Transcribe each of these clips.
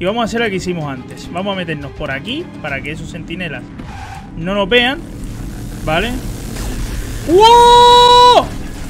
Y vamos a hacer lo que hicimos antes. Vamos a meternos por aquí para que esos centinelas no nos vean. ¿Vale? ¡Wow!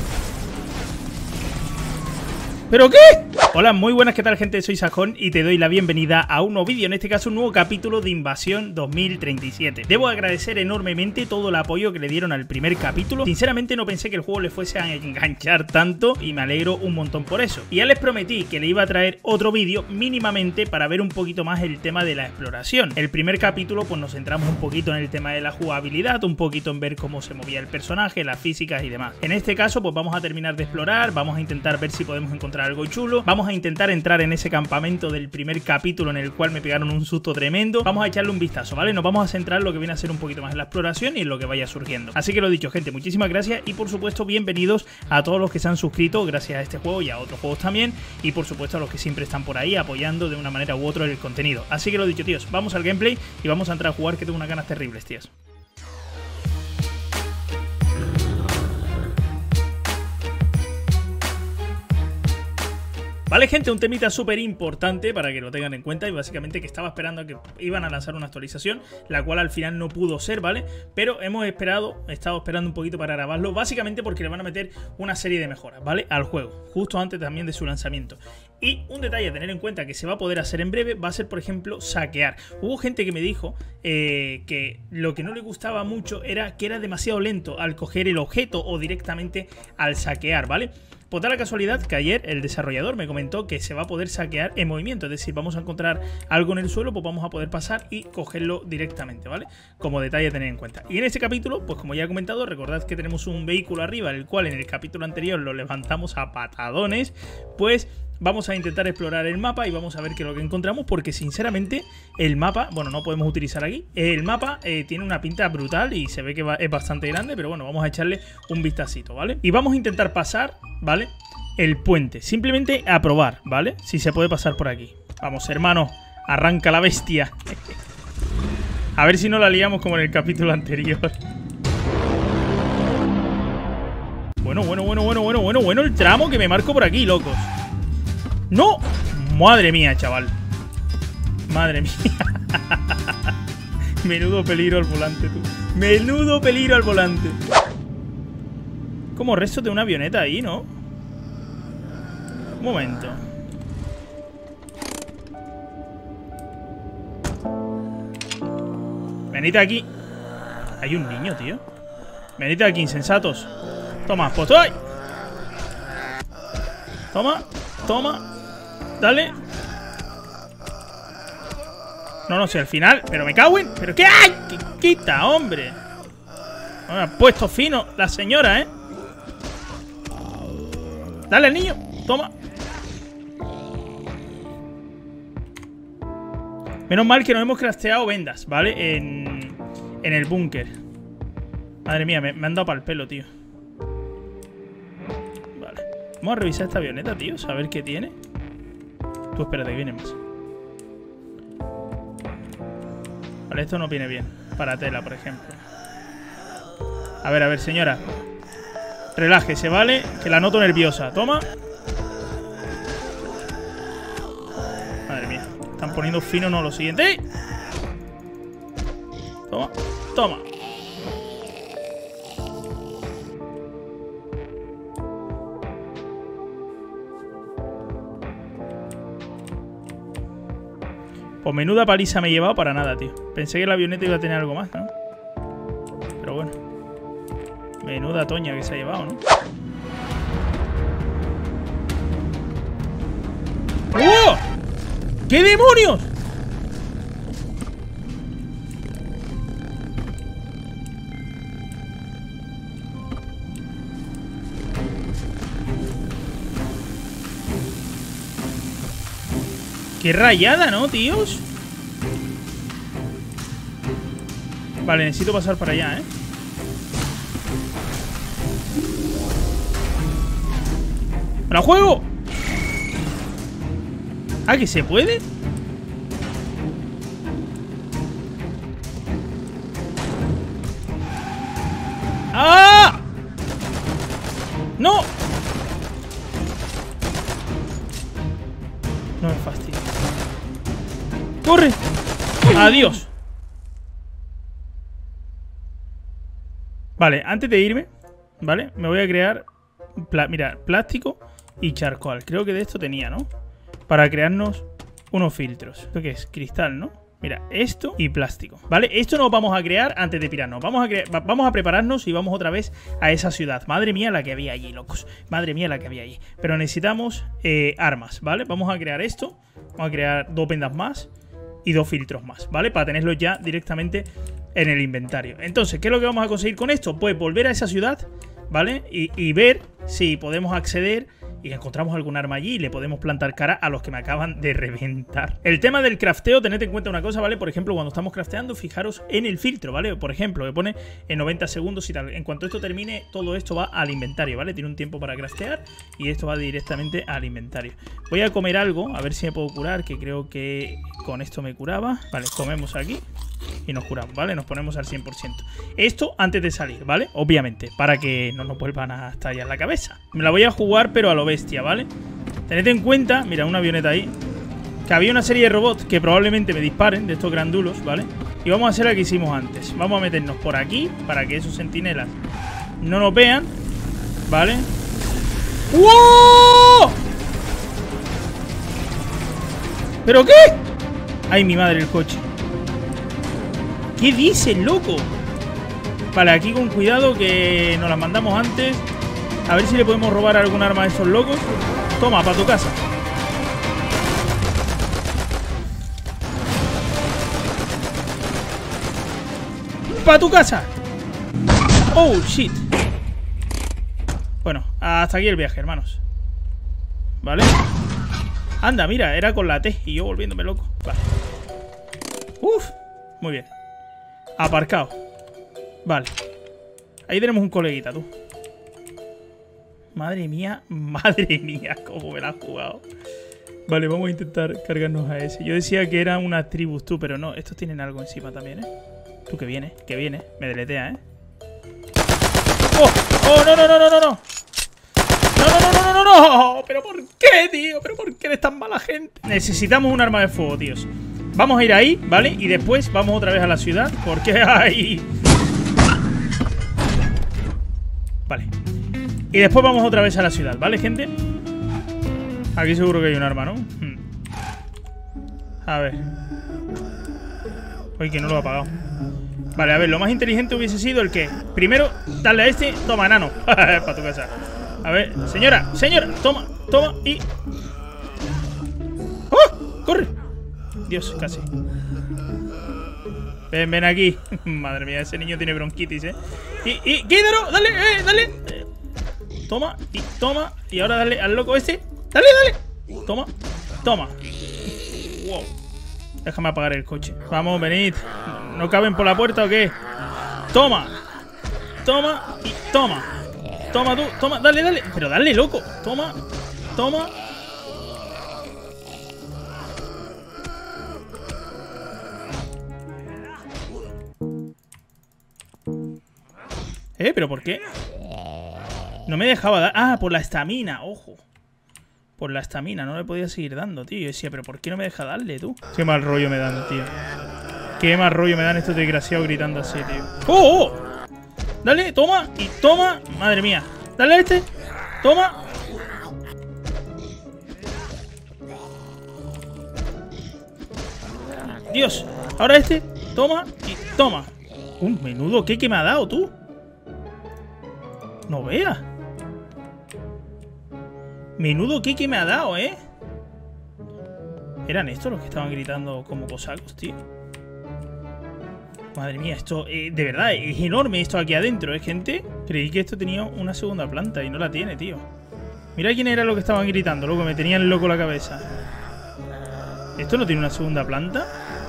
¿Pero qué? Hola, muy buenas, ¿qué tal, gente? Soy Sajón y te doy la bienvenida a un nuevo vídeo, en este caso un nuevo capítulo de Invasión 2037. Debo agradecer enormemente todo el apoyo que le dieron al primer capítulo. Sinceramente no pensé que el juego le fuese a enganchar tanto y me alegro un montón por eso. Y ya les prometí que le iba a traer otro vídeo mínimamente para ver un poquito más el tema de la exploración. El primer capítulo pues nos centramos un poquito en el tema de la jugabilidad, un poquito en ver cómo se movía el personaje, las físicas y demás. En este caso pues vamos a terminar de explorar, vamos a intentar ver si podemos encontrar algo chulo, vamos a intentar entrar en ese campamento del primer capítulo en el cual me pegaron un susto tremendo. Vamos a echarle un vistazo, ¿vale? Nos vamos a centrar en lo que viene a ser un poquito más en la exploración y en lo que vaya surgiendo. Así que lo dicho, gente, muchísimas gracias y por supuesto bienvenidos a todos los que se han suscrito gracias a este juego y a otros juegos también, y por supuesto a los que siempre están por ahí apoyando de una manera u otra el contenido. Así que lo dicho, tíos, vamos al gameplay y vamos a entrar a jugar, que tengo unas ganas terribles, tíos. Vale, gente, un temita súper importante para que lo tengan en cuenta, y básicamente que estaba esperando a que iban a lanzar una actualización, la cual al final no pudo ser, ¿vale? Pero he estado esperando un poquito para grabarlo, básicamente porque le van a meter una serie de mejoras, ¿vale? Al juego, justo antes también de su lanzamiento. Y un detalle a tener en cuenta que se va a poder hacer en breve va a ser, por ejemplo, saquear. Hubo gente que me dijo que lo que no le gustaba mucho era que era demasiado lento al coger el objeto o directamente al saquear, ¿vale? Pues da la casualidad que ayer el desarrollador me comentó que se va a poder saquear en movimiento, es decir, vamos a encontrar algo en el suelo, pues vamos a poder pasar y cogerlo directamente, ¿vale? Como detalle a tener en cuenta. Y en este capítulo, pues como ya he comentado, recordad que tenemos un vehículo arriba, el cual en el capítulo anterior lo levantamos a patadones, pues vamos a intentar explorar el mapa y vamos a ver qué es lo que encontramos, porque sinceramente el mapa, bueno, no podemos utilizar aquí, el mapa tiene una pinta brutal y se ve que es bastante grande, pero bueno, vamos a echarle un vistacito, ¿vale? Y vamos a intentar pasar, ¿vale? El puente, simplemente a probar, ¿vale? Si se puede pasar por aquí. Vamos, hermano, arranca la bestia. A ver si no la liamos como en el capítulo anterior. Bueno, el tramo que me marco por aquí, locos. ¡No! ¡Madre mía, chaval! ¡Madre mía! Menudo peligro al volante, tú. ¡Menudo peligro al volante! Como restos de una avioneta ahí, ¿no? Un momento. Venid aquí. Hay un niño, tío. Venid aquí, insensatos. Toma, pues ¡ay! Toma, toma. Dale. No sé, al final. Pero me cago en... ¿Pero qué hay? ¿Qué quita, hombre? Me ha puesto fino la señora, ¿eh? Dale al niño. Toma. Menos mal que nos hemos crafteado vendas, ¿vale? En el búnker. Madre mía, me han dado para el pelo, tío. Vale. Vamos a revisar esta avioneta, tío. A ver qué tiene. Tú espérate, que viene más. Vale, esto no viene bien. Para tela, por ejemplo. A ver, señora. Relájese, ¿vale? Que la noto nerviosa. Toma. Madre mía. Están poniendo fino, no, lo siguiente. Toma, toma. Pues menuda paliza me he llevado para nada, tío. Pensé que la avioneta iba a tener algo más, ¿no? Pero bueno. Menuda toña que se ha llevado, ¿no? ¡Oh! ¿Qué demonios? ¡Qué rayada!, ¿no, tíos? Vale, necesito pasar para allá, ¿eh? ¡Me la juego! ¿Ah, que se puede? ¡Ah! ¡No! No me fastidia. ¡Corre! ¡Adiós! Vale, antes de irme, ¿vale? Me voy a crear, mira, plástico y charcoal. Creo que de esto tenía, ¿no? Para crearnos unos filtros. ¿Esto qué es? Cristal, ¿no? Mira, esto y plástico, ¿vale? Esto no lo vamos a crear antes de pirarnos. Vamos a prepararnos y vamos otra vez a esa ciudad. Madre mía la que había allí, locos. Madre mía la que había allí. Pero necesitamos armas, ¿vale? Vamos a crear esto. Vamos a crear 2 vendas más y 2 filtros más, ¿vale? Para tenerlos ya directamente en el inventario. Entonces, ¿qué es lo que vamos a conseguir con esto? Pues volver a esa ciudad, ¿vale? Y ver si podemos acceder y encontramos algún arma allí y le podemos plantar cara a los que me acaban de reventar. El tema del crafteo, tened en cuenta una cosa, ¿vale? Por ejemplo, cuando estamos crafteando, fijaros en el filtro, ¿vale? Por ejemplo, que pone en 90 segundos y tal. En cuanto esto termine, todo esto va al inventario, ¿vale? Tiene un tiempo para craftear y esto va directamente al inventario. Voy a comer algo, a ver si me puedo curar, que creo que con esto me curaba. Vale, comemos aquí y nos curamos, ¿vale? Nos ponemos al 100%. Esto antes de salir, ¿vale? Obviamente, para que no nos vuelvan a estallar la cabeza. Me la voy a jugar, pero a lo bestia, ¿vale? Tened en cuenta, mira, una avioneta ahí, que había una serie de robots que probablemente me disparen, de estos grandulos, ¿vale? Y vamos a hacer lo que hicimos antes. Vamos a meternos por aquí, para que esos centinelas no nos vean, ¿vale? ¡Wow! ¿Pero qué? ¡Ay, mi madre, el coche! ¿Qué dices, loco? Vale, aquí con cuidado que nos las mandamos antes. A ver si le podemos robar algún arma a esos locos. Toma, para tu casa. ¡Para tu casa! ¡Oh, shit! Bueno, hasta aquí el viaje, hermanos. ¿Vale? Anda, mira, era con la T y yo volviéndome loco. Vale. Uf, muy bien. Aparcado. Vale. Ahí tenemos un coleguita, tú. Madre mía, cómo me la has jugado. Vale, vamos a intentar cargarnos a ese. Yo decía que eran unas tribus, tú, pero no. Estos tienen algo encima también, ¿eh? Tú, que viene. Me deletea, ¿eh? ¡Oh! ¡Oh, no! ¡No! ¿Pero por qué, tío? ¿Pero por qué eres tan mala gente? Necesitamos un arma de fuego, tíos. Vamos a ir ahí, ¿vale? Y después vamos otra vez a la ciudad. Porque hay... Vale. Y después vamos otra vez a la ciudad, ¿vale, gente? Aquí seguro que hay un arma, ¿no? A ver. Uy, que no lo ha apagado. Vale, a ver, lo más inteligente hubiese sido el que primero, darle a este. Toma, enano. Para tu casa. A ver, señora, toma y... ¡Oh! ¡Corre! Dios, casi. Ven aquí. Madre mía, ese niño tiene bronquitis, ¿eh? Y quídalo, dale. Toma. Y ahora dale al loco este. Dale. Toma. Wow. Déjame apagar el coche. Vamos, venid. ¿No caben por la puerta o qué? Toma. Y toma. Toma tú, toma, dale. Pero dale, loco. Toma. ¿Pero por qué? No me dejaba dar... Ah, por la estamina, ojo. Por la estamina, no le podía seguir dando, tío. Yo decía, pero ¿por qué no me deja darle, tú? Qué mal rollo me dan, tío. Qué mal rollo me dan estos desgraciados gritando así, tío. ¡Oh! Dale, toma y toma. Madre mía. Dale a este. Toma. Dios. Ahora este. Toma y toma. Un menudo que me ha dado, tú. No veas. Menudo que me ha dado, ¿eh? ¿Eran estos los que estaban gritando como cosacos, tío? Madre mía, esto... de verdad, es enorme esto aquí adentro, ¿eh, gente? Creí que esto tenía una segunda planta y no la tiene, tío. Mira quién era lo que estaban gritando, loco. Me tenían loco la cabeza. ¿Esto no tiene una segunda planta?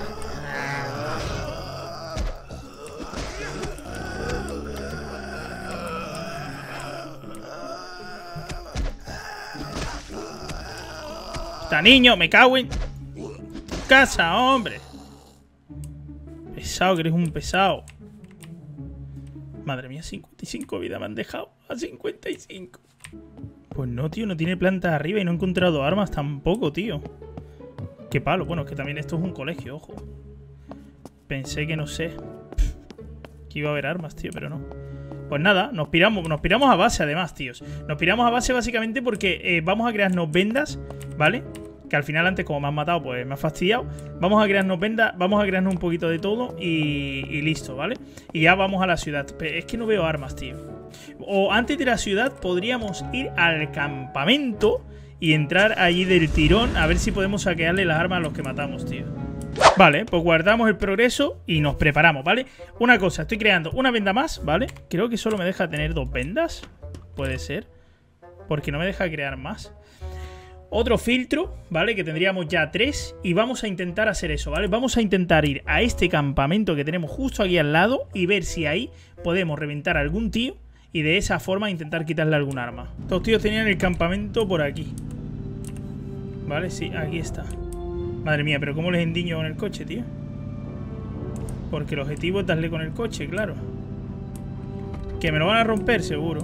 Niño, me cago en casa, hombre. Pesado, que eres un pesado. Madre mía, 55 vidas me han dejado. A 55. Pues no, tío, no tiene plantas arriba y no he encontrado armas tampoco, tío. Qué palo. Bueno, es que también esto es un colegio, ojo. Pensé que no sé. Que iba a haber armas, tío, pero no. Pues nada, nos piramos a base además, tíos. Nos piramos a base básicamente porque vamos a crearnos vendas, ¿vale? Que al final antes como me han matado, pues me ha fastidiado. Vamos a crearnos vendas, vamos a crearnos un poquito de todo y listo, ¿vale? Y ya vamos a la ciudad. Pero es que no veo armas, tío. O antes de la ciudad podríamos ir al campamento y entrar allí del tirón a ver si podemos saquearle las armas a los que matamos, tío. Vale, pues guardamos el progreso y nos preparamos, ¿vale? Una cosa, estoy creando una venda más, ¿vale? Creo que solo me deja tener 2 vendas. Puede ser. Porque no me deja crear más. Otro filtro, ¿vale? Que tendríamos ya 3. Y vamos a intentar hacer eso, ¿vale? Vamos a intentar ir a este campamento que tenemos justo aquí al lado y ver si ahí podemos reventar a algún tío y de esa forma intentar quitarle algún arma. Estos tíos tenían el campamento por aquí. Vale, sí, aquí está. Madre mía, pero ¿cómo les endiño con el coche, tío? Porque el objetivo es darle con el coche, claro. Que me lo van a romper, seguro.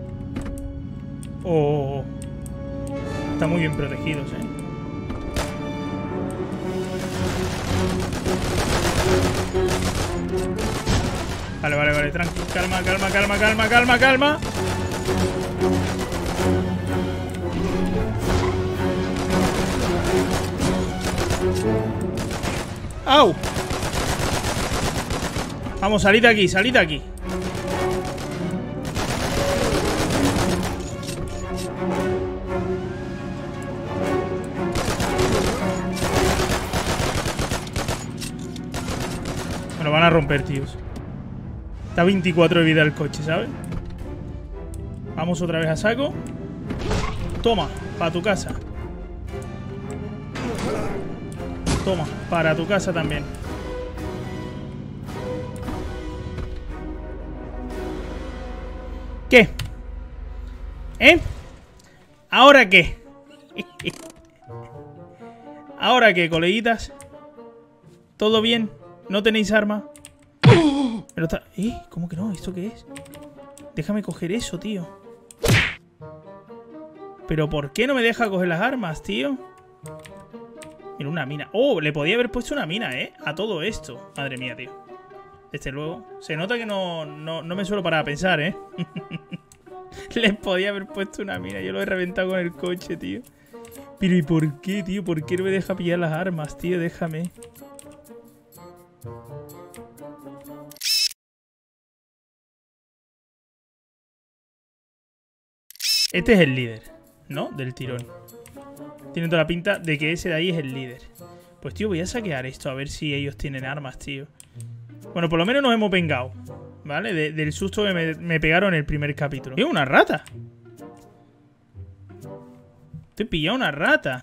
Oh. Están muy bien protegidos, Vale, tranquilo. Calma. ¡Au! Vamos, salid de aquí. Me lo van a romper, tíos. Está 24 de vida el coche, ¿sabes? Vamos otra vez a saco. Toma, para tu casa. Toma, para tu casa también. ¿Qué? ¿Ahora qué? ¿Ahora qué, coleguitas? ¿Todo bien? ¿No tenéis arma? Pero está... ¿Cómo que no? ¿Esto qué es? Déjame coger eso, tío. ¿Pero por qué no me deja coger las armas, tío? Mira, una mina. ¡Oh! Le podía haber puesto una mina, a todo esto. Madre mía, tío. Desde luego. Se nota que no me suelo parar a pensar, Les podía haber puesto una mina. Yo lo he reventado con el coche, tío. Pero ¿y por qué, tío? ¿Por qué no me deja pillar las armas, tío? Déjame. Este es el líder, ¿no? Del tirón. Tiene toda la pinta de que ese de ahí es el líder. Pues, tío, voy a saquear esto a ver si ellos tienen armas, tío. Bueno, por lo menos nos hemos vengado, ¿vale? Del susto que me pegaron en el primer capítulo. ¡Es una rata! Te he pillado una rata.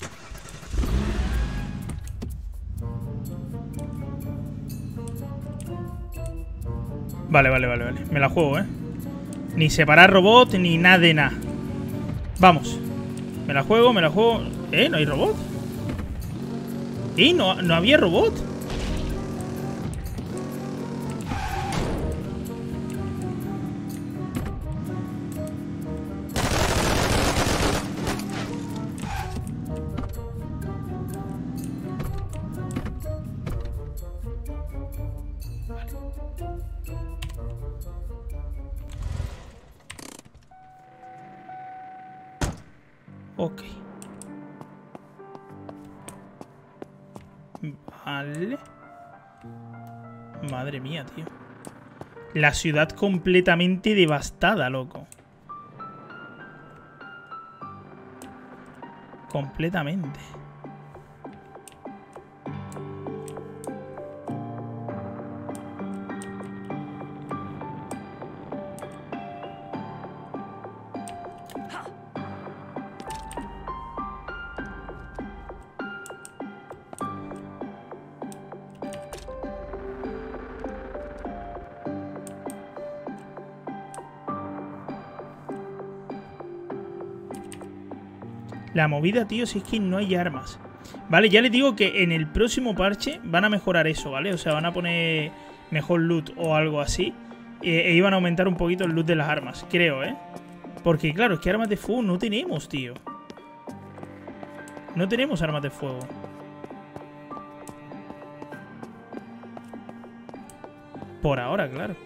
Vale. Me la juego, Ni separar robot, ni nada de nada. Vamos. Me la juego. ¿No hay robot? ¿No había robot? Ok. Vale. Madre mía, tío. La ciudad completamente devastada, loco. Completamente. La movida, tío, si es que no hay armas. Vale, ya les digo que en el próximo parche van a mejorar eso, ¿vale? O sea, van a poner mejor loot o algo así. E iban a aumentar un poquito el loot de las armas, creo, Porque, claro, es que armas de fuego no tenemos, tío. No tenemos armas de fuego. Por ahora, claro.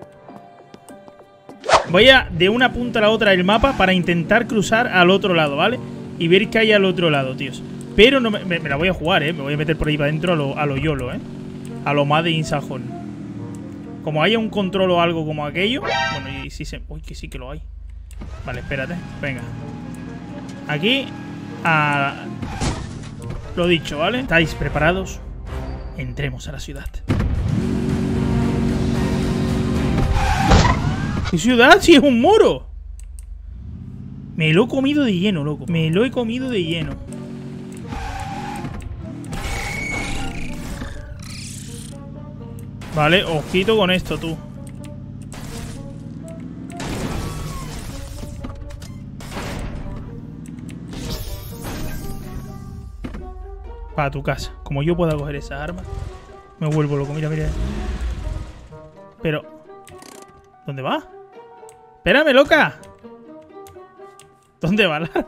Voy a de una punta a la otra del mapa para intentar cruzar al otro lado, ¿vale? Y ver qué hay al otro lado, tíos. Pero no me la voy a jugar, ¿eh? Me voy a meter por ahí para adentro a lo YOLO, ¿eh? A lo Made in Sajón. Como haya un control o algo como aquello. Bueno, y si se... Uy, que sí que lo hay. Vale, espérate. Venga. Aquí. Lo dicho, ¿vale? ¿Estáis preparados? Entremos a la ciudad. ¿Qué ciudad? ¡Si es un muro! Me lo he comido de lleno, loco. Me lo he comido de lleno. Vale, ojito con esto, tú. Para tu casa. Como yo pueda coger esas armas, me vuelvo loco. Mira, mira. Pero... ¿dónde va? ¡Espérame, loca! ¿Dónde va la...?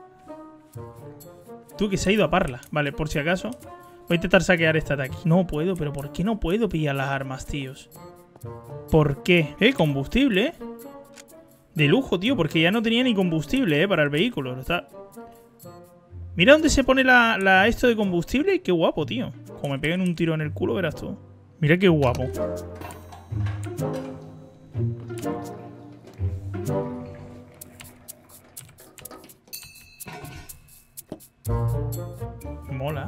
Tú, que se ha ido a Parla. Vale, por si acaso. Voy a intentar saquear esta de aquí. No puedo, pero ¿por qué no puedo pillar las armas, tíos? ¿Por qué? Combustible, ¿eh? De lujo, tío, porque ya no tenía ni combustible, para el vehículo. Está... Mira dónde se pone esto de combustible. Qué guapo, tío. Como me peguen un tiro en el culo, verás tú. Mira qué guapo. Mola.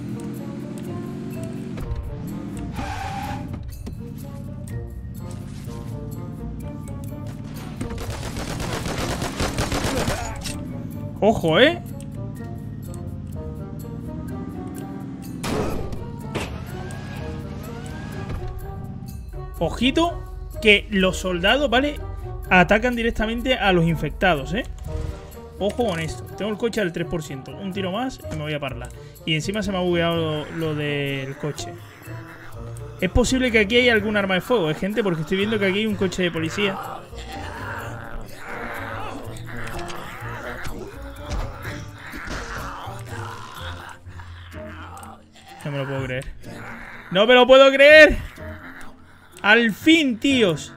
Ojo, ¿eh? Ojito que los soldados, ¿vale? Atacan directamente a los infectados, ¿eh? Ojo con esto. Tengo el coche al 3%. Un tiro más y me voy a parlar. Y encima se me ha bugueado lo del coche. Es posible que aquí haya algún arma de fuego, ¿eh, gente? Porque estoy viendo que aquí hay un coche de policía. No me lo puedo creer. ¡No me lo puedo creer! ¡Al fin, tíos!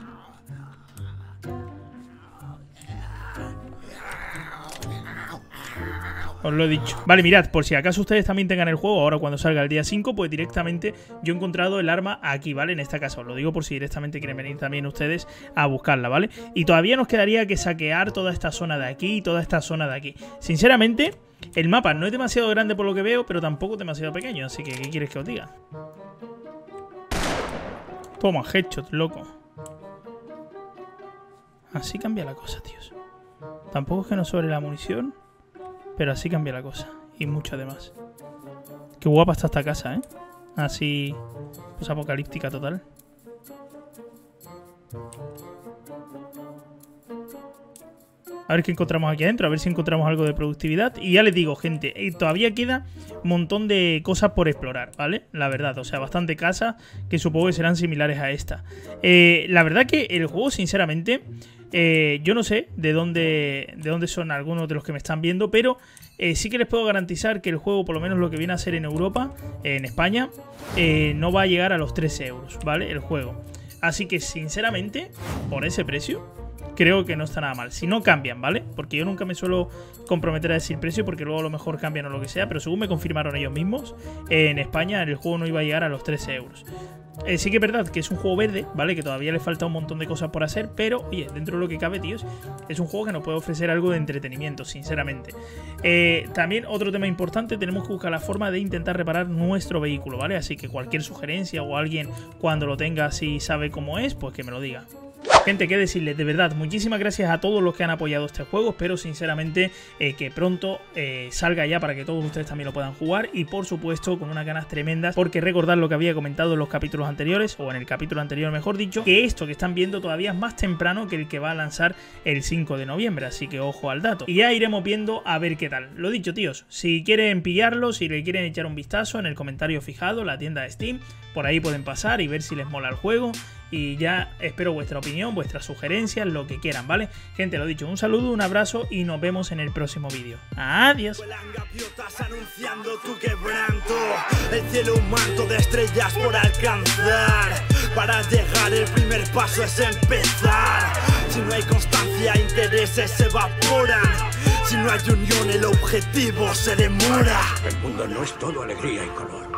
Os lo he dicho. Vale, mirad, por si acaso ustedes también tengan el juego, ahora cuando salga el día 5, pues directamente yo he encontrado el arma aquí, ¿vale? En esta casa, os lo digo por si directamente quieren venir también ustedes a buscarla, ¿vale? Y todavía nos quedaría que saquear toda esta zona de aquí y toda esta zona de aquí. Sinceramente, el mapa no es demasiado grande por lo que veo, pero tampoco es demasiado pequeño, así que ¿qué quieres que os diga? Toma, headshot, loco. Así cambia la cosa, tíos. Tampoco es que nos sobre la munición, pero así cambia la cosa. Y mucho además. Qué guapa está esta casa, ¿eh? Así... pues apocalíptica total. A ver qué encontramos aquí adentro. A ver si encontramos algo de productividad. Y ya les digo, gente, todavía queda un montón de cosas por explorar, ¿vale? La verdad, o sea, bastante casas que supongo que serán similares a esta. La verdad que el juego, sinceramente... yo no sé de dónde son algunos de los que me están viendo, pero sí que les puedo garantizar que el juego, por lo menos lo que viene a ser en Europa, en España, no va a llegar a los 13 euros, ¿vale? El juego. Así que, sinceramente, por ese precio, creo que no está nada mal. Si no cambian, ¿vale? Porque yo nunca me suelo comprometer a decir precio, porque luego a lo mejor cambian o lo que sea, pero según me confirmaron ellos mismos, en España el juego no iba a llegar a los 13 euros. Sí que es verdad que es un juego verde, ¿vale? Que todavía le falta un montón de cosas por hacer, pero, oye, dentro de lo que cabe, tíos, es un juego que nos puede ofrecer algo de entretenimiento, sinceramente. También, otro tema importante, tenemos que buscar la forma de intentar reparar nuestro vehículo, ¿vale? Así que cualquier sugerencia o alguien cuando lo tenga, si sabe cómo es, pues que me lo diga. Gente, qué decirles, de verdad, muchísimas gracias a todos los que han apoyado este juego. Espero sinceramente que pronto salga ya para que todos ustedes también lo puedan jugar. Y por supuesto con unas ganas tremendas, porque recordad lo que había comentado en los capítulos anteriores, o en el capítulo anterior mejor dicho, que esto que están viendo todavía es más temprano que el que va a lanzar el 5 de noviembre, así que ojo al dato. Y ya iremos viendo a ver qué tal. Lo dicho, tíos, si quieren pillarlo, si le quieren echar un vistazo, en el comentario fijado, la tienda de Steam, por ahí pueden pasar y ver si les mola el juego. Y ya espero vuestra opinión, vuestras sugerencias, lo que quieran, ¿vale? Gente, lo dicho, un saludo, un abrazo y nos vemos en el próximo vídeo. ¡Adiós! Vuelan gaviotas anunciando tu quebranto, el cielo un manto de estrellas por alcanzar. Para llegar el primer paso es empezar. Si no hay constancia, intereses se evaporan. Si no hay unión, el objetivo se demora. El mundo no es todo alegría y color.